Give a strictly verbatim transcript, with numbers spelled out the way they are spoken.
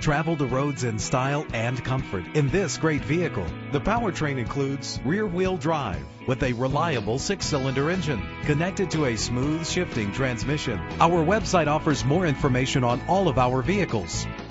Travel the roads in style and comfort in this great vehicle. The powertrain includes rear-wheel drive with a reliable six-cylinder engine connected to a smooth shifting transmission. Our website offers more information on all of our vehicles,